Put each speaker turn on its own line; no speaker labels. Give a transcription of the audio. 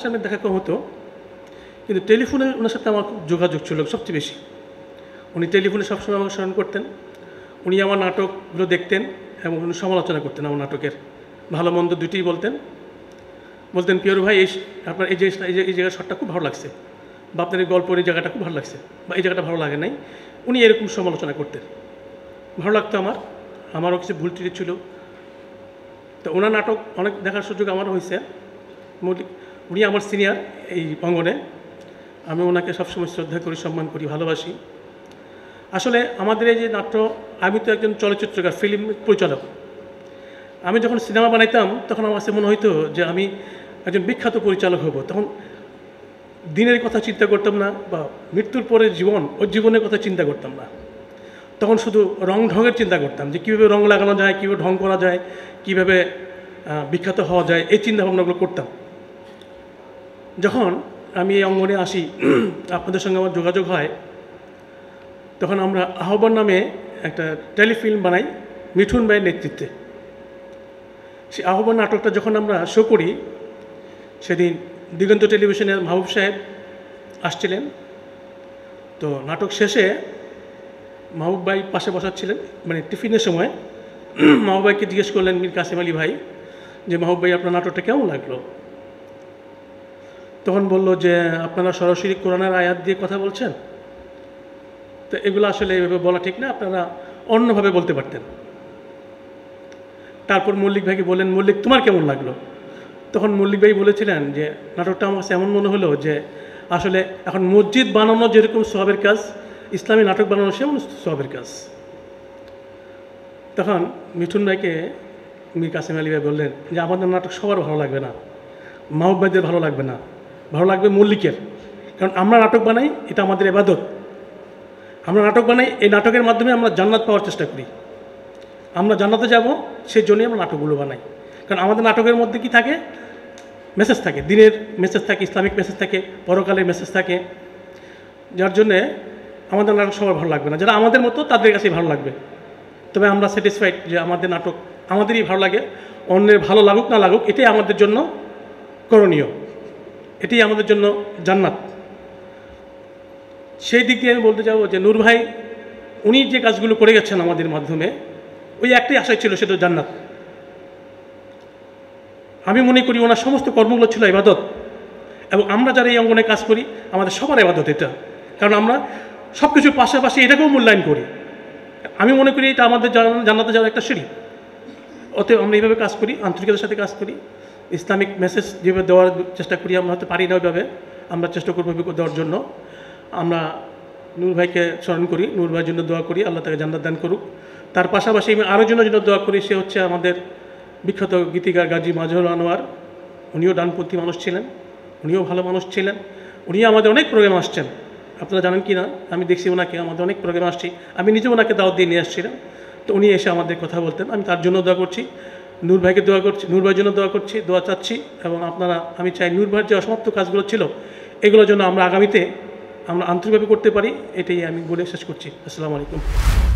সামনে দেখা কম হতো, কিন্তু টেলিফোনে ওনার সাথে আমার খুব যোগাযোগ ছিল সবচেয়ে বেশি। উনি টেলিফোনে সবসময় আমাকে স্মরণ করতেন। উনি আমার নাটকগুলো দেখতেন এবং উনি সমালোচনা করতেন আমার নাটকের, ভালো মন্দ দুটিই বলতেন। পিওর ভাই আপনার এই জায়গার শটটা খুব ভালো লাগছে, বা আপনার এই গল্পের এই জায়গাটা খুব ভালো লাগছে, বা এই জায়গাটা ভালো লাগে নাই। উনি এরকম সমালোচনা করতেন, ভালো লাগতো আমারও কিছু ভুল ত্রুটি ছিল। তো ওনার নাটক অনেক দেখার সুযোগ আমারও হয়েছে। উনি আমার সিনিয়র এই অঙ্গনে, আমি ওনাকে সবসময় শ্রদ্ধা করি, সম্মান করি, ভালোবাসি। আসলে আমাদের এই যে নাট্য, আমি তো একজন চলচ্চিত্রকার, ফিল্ম পরিচালক। আমি যখন সিনেমা বানাইতাম তখন আমার কাছে মনে হইতো যে আমি একজন বিখ্যাত পরিচালক হব। তখন দিনের কথা চিন্তা করতাম না, বা মৃত্যুর পরে ওর জীবনের কথা চিন্তা করতাম না। তখন শুধু রং ঢঙের চিন্তা করতাম, যে কীভাবে রং লাগানো যায়, কীভাবে ঢং করা যায়, কীভাবে বিখ্যাত হওয়া যায়, এই চিন্তাভাবনাগুলো করতাম। যখন আমি এই অঙ্গনে আসি, আপনাদের সঙ্গে আমার যোগাযোগ হয়, তখন আমরা আহ্বান নামে একটা টেলিফিল্ম বানাই মিঠুন ভাইয়ের নেতৃত্বে। সেই আহ্বান নাটকটা যখন আমরা শো করি, সেদিন দিগন্ত টেলিভিশনের মাহবুব সাহেব আসছিলেন। তো নাটক শেষে মাহবুব ভাই পাশে বসাচ্ছিলেন, মানে টিফিনের সময় মাহবুব ভাইকে জিজ্ঞেস করলেন মীর কাসেম আলী ভাই, যে মাহবুব ভাই আপনার নাটকটা কেমন লাগলো? তখন বলল যে আপনারা সরাসরি কোরআনের আয়াত দিয়ে কথা বলছেন, তো এগুলো আসলে এভাবে বলা ঠিক না, আপনারা অন্যভাবে বলতে পারতেন। তারপর মল্লিক ভাইকে বললেন, মল্লিক তোমার কেমন লাগলো? তখন মল্লিক ভাই বলেছিলেন যে নাটকটা আমার কাছে এমন মনে হলো যে আসলে এখন মসজিদ বানানো যেরকম সওয়াবের কাজ, ইসলামী নাটক বানানো সেমন সওয়াবের কাজ। তখন মিঠুন ভাইকে মীর কাসেম আলী ভাই বললেন যে আমাদের নাটক সবার ভালো লাগবে না, মাহবুব ভাইদের ভালো লাগবে না, ভালো লাগবে মল্লিকের। কারণ আমরা নাটক বানাই, এটা আমাদের ইবাদত। আমরা নাটক বানাই, এই নাটকের মাধ্যমে আমরা জান্নাত পাওয়ার চেষ্টা করি। আমরা জান্নাতে যাব, সেই জন্যই আমরা নাটকগুলো বানাই। কারণ আমাদের নাটকের মধ্যে কি থাকে? মেসেজ থাকে, দিনের মেসেজ থাকে, ইসলামিক মেসেজ থাকে, পরকালের মেসেজ থাকে। যার জন্যে আমাদের নাটক সবার ভালো লাগবে না, যারা আমাদের মতো তাদের কাছেই ভালো লাগবে। তবে আমরা স্যাটিসফাইড যে আমাদের নাটক আমাদেরই ভালো লাগে, অন্যের ভালো লাগুক না লাগুক, এটাই আমাদের জন্য করণীয়, এটাই আমাদের জন্য জান্নাত। সেই দিক দিয়ে আমি বলতে চাবো যে নূর ভাই উনি যে কাজগুলো করে গেছেন আমাদের মাধ্যমে, ওই একটাই আশাই ছিল, সেটা জান্নাত। আমি মনে করি ওনার সমস্ত কর্মগুলো ছিল ইবাদত, এবং আমরা যারা এই অঙ্গনে কাজ করি আমাদের সবার ইবাদত এটা। কারণ আমরা সব কিছুর পাশাপাশি এটাকেও মূল্যায়ন করি। আমি মনে করি এটা আমাদের জান্নাতে যাওয়ার একটা সিঁড়ি। অতএব আমরা এইভাবে কাজ করি, আন্তরিকতার সাথে কাজ করি, ইসলামিক মেসেজ যেভাবে দেওয়ার চেষ্টা করি। আমরা হয়তো পারি না ওইভাবে, আমরা চেষ্টা করবো দেওয়ার জন্য। আমরা নূর ভাইকে স্মরণ করি, নূর ভাইয়ের জন্য দোয়া করি, আল্লাহ তাকে জান্নাত দান করুক। তার পাশাপাশি আমি আরও জন্য দোয়া করি, সে হচ্ছে আমাদের বিখ্যাত গীতিকার গাজী মাজহারুল আনোয়ার। উনিও ডানপন্থী মানুষ ছিলেন, উনিও ভালো মানুষ ছিলেন, উনিও আমাদের অনেক প্রোগ্রাম আসছেন। আপনারা জানেন কি না আমি দেখছি ওনাকে, আমাদের অনেক প্রোগ্রাম আসছি, আমি নিজে ওনাকে দাওয়াত দিয়ে নিয়ে আসছিলাম। তো উনি এসে আমাদের কথা বলতেন, আমি তার জন্য দোয়া করছি, নূর ভাইকে দোয়া করছি, নূর ভাইয়ের জন্য দোয়া করছি, দোয়া চাচ্ছি। এবং আপনারা, আমি চাই নূর ভাইয়ের যে অসমাপ্ত কাজগুলো ছিল এগুলোর জন্য আমরা আগামীতে আমরা আন্তরিকভাবে করতে পারি, এটাই আমি বলে শেষ করছি। আসসালামু আলাইকুম।